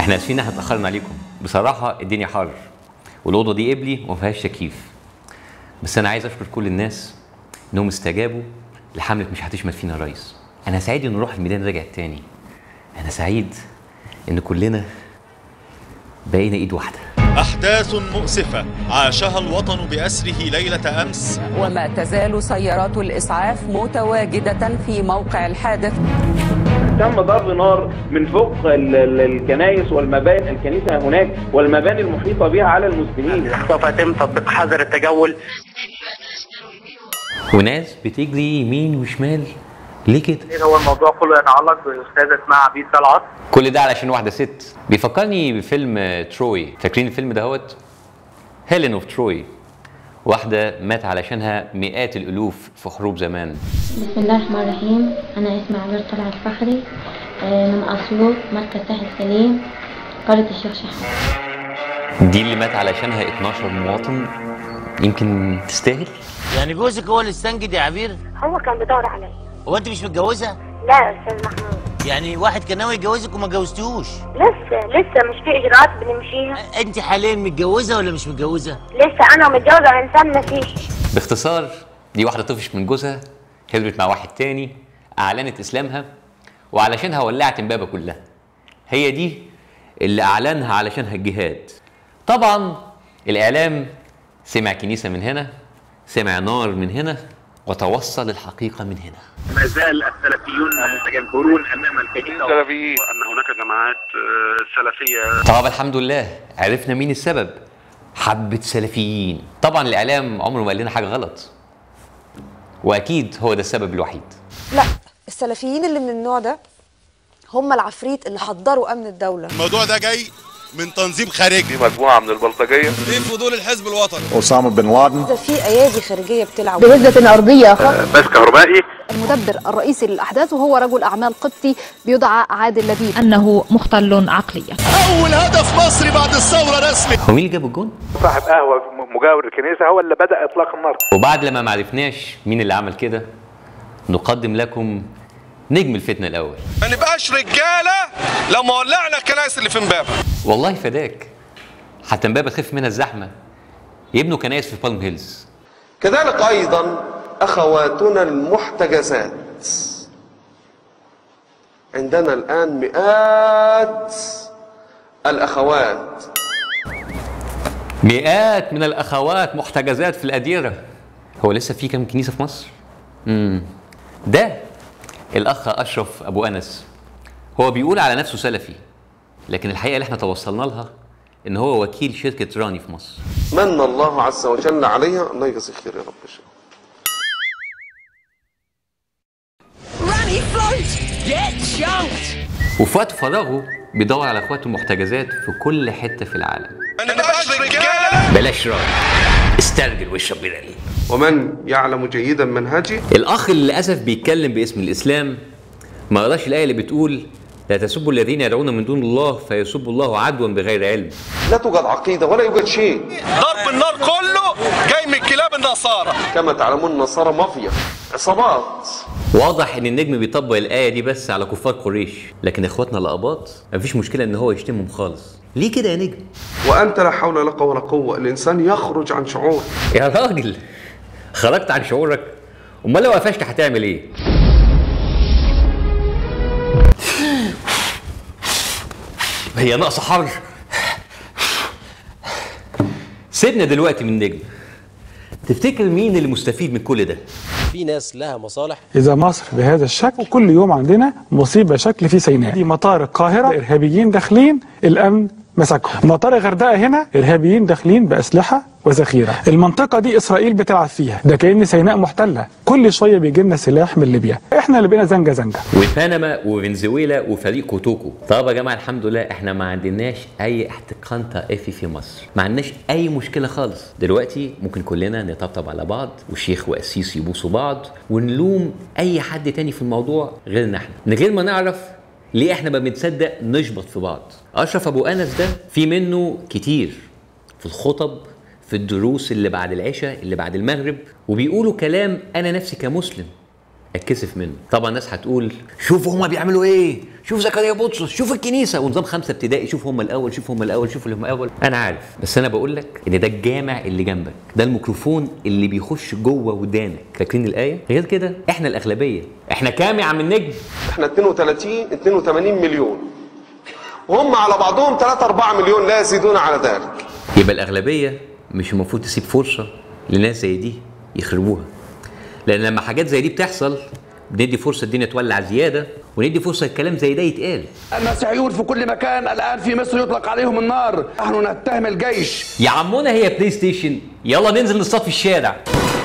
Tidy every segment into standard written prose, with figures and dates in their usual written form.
احنا اسفين ان احنا اتاخرنا عليكم، بصراحه الدنيا حر والاوضه دي قبلي وما فيهاش تكييف. بس انا عايز اشكر كل الناس انهم استجابوا لحمله مش هتشمت فينا يا ريس. انا سعيد ان روح الميدان رجعت تاني. انا سعيد ان كلنا بقينا ايد واحده. أحداث مؤسفة عاشها الوطن بأسره ليلة أمس، وما تزال سيارات الإسعاف متواجدة في موقع الحادث. تم ضرب نار من فوق الكنائس والمباني، الكنيسة هناك والمباني المحيطة بها على المسلمين. سوف يتم تطبيق حظر التجول، وناس بتجري يمين وشمال. ليه كده؟ هو الموضوع كله يتعلق باستاذه اسمها عبيد طلعت. كل ده علشان واحده ست. بيفكرني بفيلم تروي. فاكرين الفيلم دهوت؟ هيلين اوف تروي. واحده مات علشانها مئات الالوف في حروب زمان. بسم الله الرحمن الرحيم. انا اسمي عبير طلعت فخري من اسيوط، مركز ساحل سليم، قرية الشيخ شحات. دي اللي مات علشانها 12 مواطن. يمكن تستاهل؟ يعني جوزك هو اللي استنجد يا عبير؟ هو كان بيدور عليا. هو انت مش متجوزه؟ لا يا استاذ محمود. يعني واحد كان ناوي يتجوزك وما اتجوزتوش؟ لسه مش في اجراءات بنمشيها. انت حاليا متجوزه ولا مش متجوزه؟ لسه انا متجوزه انسان مسيحي. باختصار دي واحده طفشت من جوزها، هربت مع واحد تاني، اعلنت اسلامها وعلشانها ولعت امبابه كلها. هي دي اللي اعلنها علشانها الجهاد. طبعا الاعلام سمع كنيسه من هنا، سمع نار من هنا، وتوصل الحقيقه من هنا. ما زال السلفيون متجمهرون امام الكنيسه السلفيين، وان هناك جماعات سلفيه. طب الحمد لله عرفنا مين السبب. حبه سلفيين. طبعا الاعلام عمره ما قال لنا حاجه غلط، واكيد هو ده السبب الوحيد. لا، السلفيين اللي من النوع ده هم العفريت اللي حضروا امن الدوله. الموضوع ده جاي من تنظيم خارجي، دي مجموعه من البلطجيه، ايه فضول الحزب الوطني، أسامة بن لادن. ده في ايادي خارجيه بتلعب بهزة أرضية بس كهربائي. المدبر الرئيسي للأحداث وهو رجل أعمال قبطي يدعى عادل لبيب، أنه مختل عقليا. أول هدف مصري بعد الثورة رسمي. هو مين اللي جاب الجون؟ صاحب قهوة مجاور الكنيسة هو اللي بدأ إطلاق النار. وبعد لما ما عرفناش مين اللي عمل كده، نقدم لكم نجم الفتنة الأول. ما نبقاش رجالة لما ولعنا الكنائس اللي في امبابة. والله فداك، حتى امبابة خف منها الزحمة، يبنوا كنائس في بالم هيلز. كذلك أيضا أخواتنا المحتجزات، عندنا الآن مئات الأخوات، مئات من الأخوات محتجزات في الأديرة. هو لسه في كام كنيسة في مصر؟ ده الأخ أشرف أبو أنس، هو بيقول على نفسه سلفي، لكن الحقيقة اللي احنا توصلنا لها إن هو وكيل شركة راني في مصر. من الله عز وجل عليها، الله يجزيه خير يا رب. وفي وقت فراغه بيدور على اخواته المحتجزات في كل حته في العالم. ما نبقاش رجالة. بلاش راي، استرجل واشرب بيرالي. ومن يعلم جيدا منهجي. الاخ اللي للاسف بيتكلم باسم الاسلام ما قراش الايه اللي بتقول لا تسبوا الذين يدعون من دون الله فيسبوا الله عدوا بغير علم. لا توجد عقيده ولا يوجد شيء. ضرب النار كله جاي من كلاب النصارى. كما تعلمون النصارى مافيا، عصابات. واضح ان النجم بيطبق الايه دي بس على كفار قريش، لكن اخواتنا الاباط مفيش مشكله ان هو يشتمهم خالص. ليه كده يا نجم؟ وانت لا حول لك ولا قوه، الانسان يخرج عن شعور. يا راجل خرجت عن شعورك؟ امال لو قفشت هتعمل ايه؟ هي ناقصه حر. سيبنا دلوقتي من نجم. تفتكر مين اللي مستفيد من كل ده؟ في ناس لها مصالح. إذا مصر بهذا الشكل، وكل يوم عندنا مصيبة شكل في سيناء. دي مطار القاهرة إرهابيين داخلين، الأمن مسكهم. مطار الغردقة هنا إرهابيين داخلين بأسلحة وذخيرة. المنطقة دي إسرائيل بتلعب فيها، ده كأن سيناء محتلة. كل شوية بيجي لنا سلاح من ليبيا، إحنا اللي بقينا زنجة زنجة. وبنما وفنزويلا وفريق كوتوكو. طب يا جماعة الحمد لله إحنا ما عندناش أي احتقان طائفي في مصر، ما عندناش أي مشكلة خالص. دلوقتي ممكن كلنا نطبطب على بعض، والشيخ وقسيس يبوسوا بعض، ونلوم أي حد تاني في الموضوع غيرنا إحنا، من غير ما نعرف ليه احنا ما بنتصدق نشبط في بعض. اشرف ابو انس ده في منه كتير في الخطب، في الدروس اللي بعد العشاء، اللي بعد المغرب، وبيقولوا كلام انا نفسي كمسلم اتكسف منه. طبعا الناس هتقول شوفوا هما بيعملوا ايه، شوف زكريا بطرس، شوف الكنيسه ونظام 5 ابتدائي، شوف هما الاول، شوف هما الاول، شوف اللي هما الاول. انا عارف، بس انا بقول لك ان ده الجامع اللي جنبك، ده الميكروفون اللي بيخش جوه ودانك. فاكرين الايه؟ غير كده احنا الاغلبيه. احنا كام يا عم النجم؟ احنا 82 مليون، وهم على بعضهم 3-4 مليون لا يزيدون على ذلك. يبقى الاغلبيه مش المفروض تسيب فرصه لناس زي دي يخربوها، لان لما حاجات زي دي بتحصل بندي فرصه الدنيا تولع زياده، وندي فرصه الكلام زي ده يتقال. المسيحيون في كل مكان الان في مصر يطلق عليهم النار، نحن نتهم الجيش. يا عمونا هي بلاي ستيشن، يلا ننزل نصطاد في الشارع.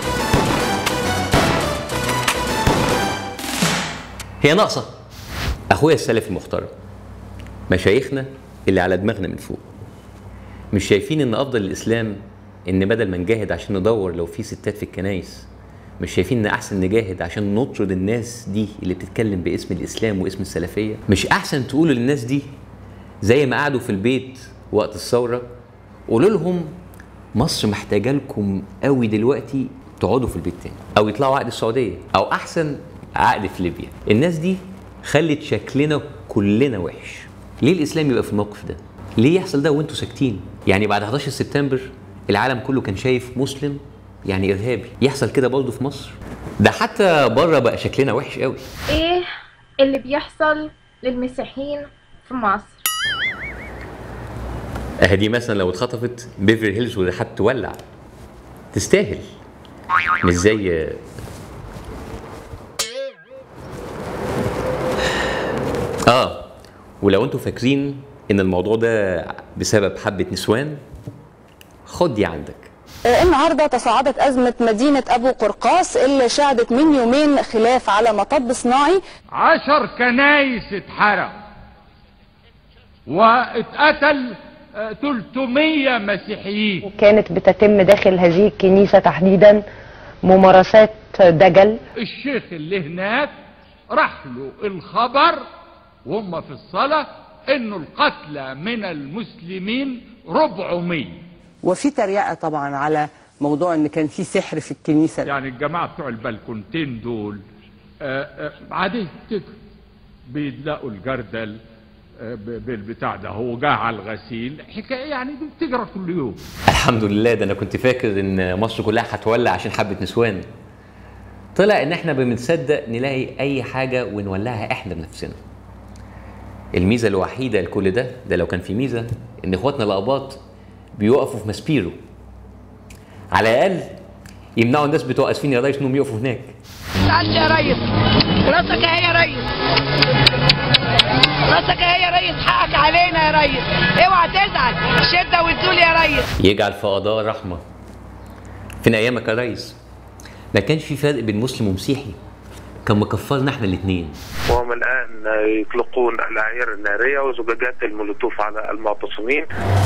هي ناقصه. اخويا السلفي المحترم، مشايخنا اللي على دماغنا من فوق، مش شايفين ان افضل الاسلام ان بدل ما نجاهد عشان ندور لو في ستات في الكنايس، مش شايفين ان احسن نجاهد عشان نطرد الناس دي اللي بتتكلم باسم الاسلام واسم السلفيه؟ مش احسن تقولوا للناس دي زي ما قعدوا في البيت وقت الثوره، قولوا لهم مصر محتاجه لكم قوي دلوقتي، تقعدوا في البيت تاني، او يطلعوا عقد السعوديه، او احسن عقد في ليبيا. الناس دي خلت شكلنا كلنا وحش. ليه الاسلام يبقى في الموقف ده؟ ليه يحصل ده وانتوا ساكتين؟ يعني بعد 11 سبتمبر العالم كله كان شايف مسلم يعني ارهابي، يحصل كده برضه في مصر؟ ده حتى بره بقى شكلنا وحش قوي. ايه اللي بيحصل للمسيحيين في مصر؟ اهدي مثلا لو اتخطفت بيفرلي هيلز والرحاب تولع، تستاهل. مش زي ولو انتوا فاكرين ان الموضوع ده بسبب حبة نسوان، خد دي عندك. النهارده تصاعدت أزمة مدينة أبو قرقاص اللي شهدت من يومين خلاف على مطب صناعي. 10 كنايس اتحرق واتقتل 300 مسيحيين. وكانت بتتم داخل هذه الكنيسة تحديدا ممارسات دجل. الشيخ اللي هناك راح له الخبر وهم في الصلاة انه القتلى من المسلمين 400. وفي تريقة طبعا على موضوع ان كان في سحر في الكنيسة. يعني الجماعة بتوع البلكونتين دول عادي كده بيدلقوا الجردل بالبتاع ده، هو جه على الغسيل، حكايه يعني بتجرى كل يوم. الحمد لله، ده انا كنت فاكر ان مصر كلها هتولع عشان حبه نسوان. طلع ان احنا بنصدق نلاقي اي حاجه ونولعها احنا بنفسنا. الميزه الوحيده لكل ده لو كان في ميزه، ان اخواتنا الاباط بيوقفوا في ماسبيرو، على الاقل يمنعوا الناس بتوع اسفين يا ريس انهم يقفوا هناك. تعالى يا ريس، راسك اهي يا ريس، راسك اهي يا ريس، حقك علينا يا ريس، اوعى تزعل، الشده والذل يا ريس. يجعل في قضاء رحمه. فين ايامك يا ريس؟ ما كانش في فرق بين مسلم ومسيحي، كان مكفرنا احنا الاثنين. وهم الان يطلقون الاعيار الناريه وزجاجات المولوتوف على المعتصمين.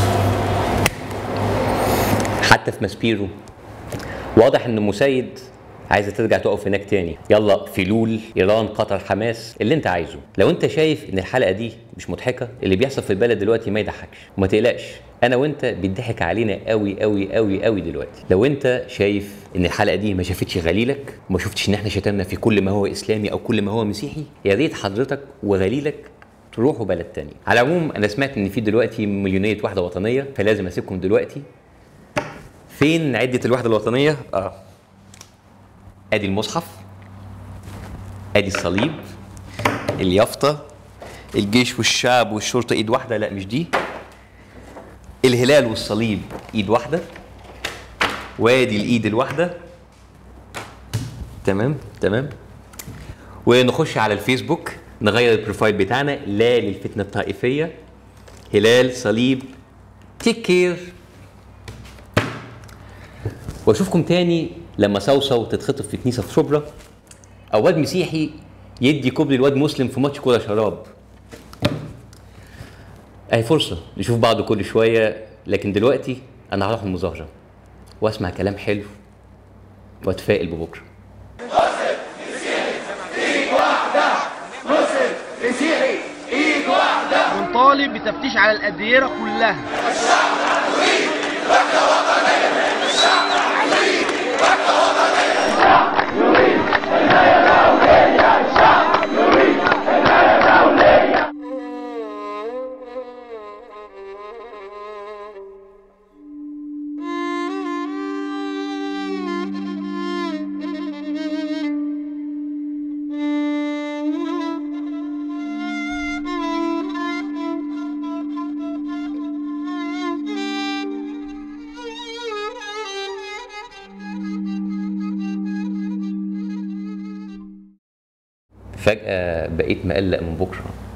حتى في ماسبيرو واضح ان مسيد عايزه ترجع تقف هناك تاني. يلا فلول، ايران، قطر، حماس، اللي انت عايزه. لو انت شايف ان الحلقه دي مش مضحكه، اللي بيحصل في البلد دلوقتي ما يضحكش، وما تقلقش، انا وانت بيضحك علينا قوي قوي قوي قوي دلوقتي. لو انت شايف ان الحلقه دي ما شافتش غليلك، وما شفتش ان احنا شتمنا في كل ما هو اسلامي او كل ما هو مسيحي، يا ريت حضرتك وغليلك تروحوا بلد تاني. على العموم انا سمعت ان في دلوقتي مليونيه وحده وطنيه، فلازم اسيبكم دلوقتي. فين عده الوحده الوطنيه؟ ادي المصحف، ادي الصليب، اليافطه، الجيش والشعب والشرطه ايد واحده، لا مش دي، الهلال والصليب ايد واحده، وادي الايد الواحده. تمام. ونخش على الفيسبوك نغير البروفايل بتاعنا لا للفتنه الطائفيه، هلال صليب. تيك كير، واشوفكم تاني لما صوصو تتخطف في كنيسه في شبرا، او واد مسيحي يدي كوبري لواد مسلم في ماتش كوره شراب. اهي فرصه نشوف بعض كل شويه، لكن دلوقتي انا هروح المظاهره واسمع كلام حلو واتفائل ببكره. مسلم مسيحي ايد واحده، مسلم مسيحي ايد واحده. ونطالب بتفتيش على الاديره كلها. الشعب عاوزين وحده وطنيه، الشعب عاوزين وحده وطنيه، الشعب يريد حمايه دوليه. فجاه بقيت مقلق من بكره.